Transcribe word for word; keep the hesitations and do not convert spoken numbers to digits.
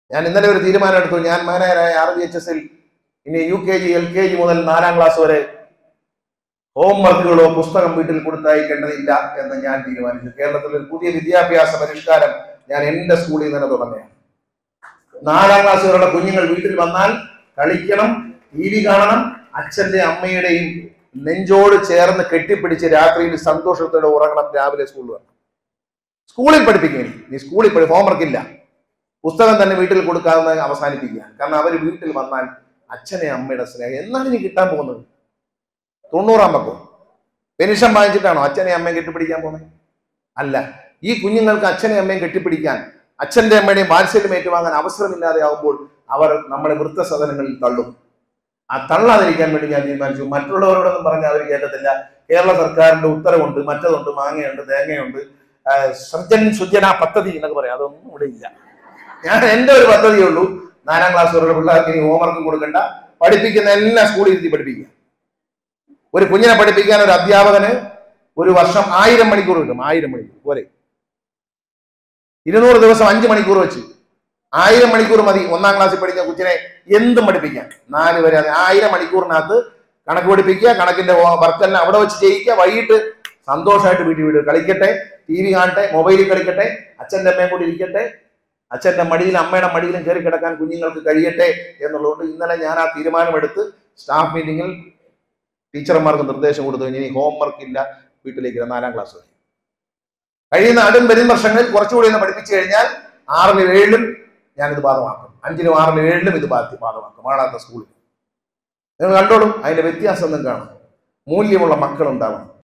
ഞാൻ ഇന്നലെ ഒരു തീരുമാനം എടുത്തു. ഞാൻ മാനേജരായ ആർ ബി എച്ച് എസിൽ ഇനി U K G L K G മുതൽ നാലാം ക്ലാസ് വരെ ഹോംവർക്കുകളോ പുസ്തകം വീട്ടിൽ കൊടുത്തയക്കേണ്ടതില്ല എന്ന് ഞാൻ തീരുമാനിച്ചു. കേരളത്തിൽ ഒരു പുതിയ വിദ്യാഭ്യാസ പരിഷ്കാരം ഞാൻ എന്റെ സ്കൂളിൽ തന്നെ തുടങ്ങുകയാണ്. നാലാം ക്ലാസ് വരെയുള്ള കുഞ്ഞുങ്ങൾ വീട്ടിൽ വന്നാൽ കളിക്കണം, ടി വി കാണണം, അച്ഛന്റെ അമ്മയുടെയും നെഞ്ചോട് ചേർന്ന് കെട്ടിപ്പിടിച്ച് രാത്രിയിൽ സന്തോഷത്തോടെ ഉറങ്ങണം, രാവിലെ സ്കൂളിൽ വരണം. സ്കൂളിൽ പഠിപ്പിക്കും. നീ സ്കൂളിൽ പഠി ഹോംവർക്ക് ഇല്ല, പുസ്തകം തന്നെ വീട്ടിൽ കൊടുക്കാതെ അവസാനിപ്പിക്കുക. കാരണം അവർ വീട്ടിൽ വന്നാൽ അച്ഛനെ അമ്മയുടെ സ്നേഹം എന്നാണ് ഇനി കിട്ടാൻ പോകുന്നത്. തൊണ്ണൂറാം പക്കം പെൻഷൻ വാങ്ങിച്ചിട്ടാണോ അച്ഛനെ അമ്മയും കെട്ടിപ്പിടിക്കാൻ പോകുന്നത്? അല്ല. ഈ കുഞ്ഞുങ്ങൾക്ക് അച്ഛനെ അമ്മയും കെട്ടിപ്പിടിക്കാൻ, അച്ഛന്റെ അമ്മയുടെയും വാത്സല്യം ഏറ്റുവാങ്ങാൻ അവസരമില്ലാതെ ആവുമ്പോൾ അവർ നമ്മളെ വൃദ്ധസദനങ്ങളിൽ തള്ളും. ആ തള്ളാതിരിക്കാൻ വേണ്ടി ഞാൻ തീരുമാനിച്ചു. മറ്റുള്ളവരോടൊന്നും പറഞ്ഞാൽ അവർ കേൾക്കത്തില്ല. കേരള സർക്കാരിന്റെ ഉത്തരവുണ്ട്, മറ്റതുണ്ട്, മാങ്ങയുണ്ട്, തേങ്ങയുണ്ട്, സർജൻ സുജന പദ്ധതി എന്നൊക്കെ പറയാം. അതൊന്നും ഇവിടെ ഇല്ല. ഞാൻ എന്റെ ഒരു പദ്ധതിയേ ഉള്ളൂ. നാലാം ക്ലാസ് വരെയുള്ള പിള്ളേർക്ക് ഇനി ഹോംവർക്കും കൊടുക്കണ്ട, പഠിപ്പിക്കുന്ന എല്ലാം സ്കൂളിൽ ഇരുത്തി പഠിപ്പിക്കുക. ഒരു കുഞ്ഞിനെ പഠിപ്പിക്കാൻ ഒരു അധ്യാപകന് ഒരു വർഷം ആയിരം മണിക്കൂർ കിട്ടും. ആയിരം മണിക്കൂർ പോരെ, ഇരുന്നൂറ് ദിവസം അഞ്ച് മണിക്കൂർ വെച്ച് ആയിരം മണിക്കൂർ മതി ഒന്നാം ക്ലാസ്സിൽ പഠിക്കുന്ന കുഞ്ഞിനെ എന്തും പഠിപ്പിക്കാൻ. നാല് വരെ ആയിരം മണിക്കൂറിനകത്ത് കണക്ക് പഠിപ്പിക്കുക, കണക്കിന്റെ വർക്കെല്ലാം അവിടെ വെച്ച് ചെയ്യിക്കുക. വൈകിട്ട് സന്തോഷമായിട്ട് വീട്ടിൽ വീട് കളിക്കട്ടെ, ടി വി കാണട്ടെ, മൊബൈലിൽ കളിക്കട്ടെ, അച്ഛൻ്റെ അമ്മയും കൂടി ഇരിക്കട്ടെ, അച്ഛൻ്റെ മടിയിലും അമ്മയുടെ മടിയിലും കയറി കിടക്കാൻ കുഞ്ഞുങ്ങൾക്ക് കഴിയട്ടെ എന്നുള്ളതുകൊണ്ട് ഇന്നലെ ഞാൻ ആ തീരുമാനമെടുത്ത് സ്റ്റാഫ് മീറ്റിംഗിൽ ടീച്ചർമാർക്ക് നിർദ്ദേശം കൊടുത്തു. ഇനി ഹോംവർക്ക് ഇല്ല, വീട്ടിലേക്ക് നാലാം ക്ലാസ് വരെ. കഴിയുന്ന അടും വരും വർഷങ്ങളിൽ കുറച്ചുകൂടി ഒന്ന് പഠിപ്പിച്ചു കഴിഞ്ഞാൽ ആറിലും ഏഴിലും ഞാനിത് ബാധമാക്കും. അഞ്ചിലും ആറിലും ഏഴിലും ഇത് ബാധ്യ ബാധമാക്കും. മാടാത്ത സ്കൂളിൽ നിങ്ങൾ കണ്ടോളും. അതിന്റെ വ്യത്യാസം ഒന്നും കാണും. മൂല്യമുള്ള മക്കളുണ്ടാവണം.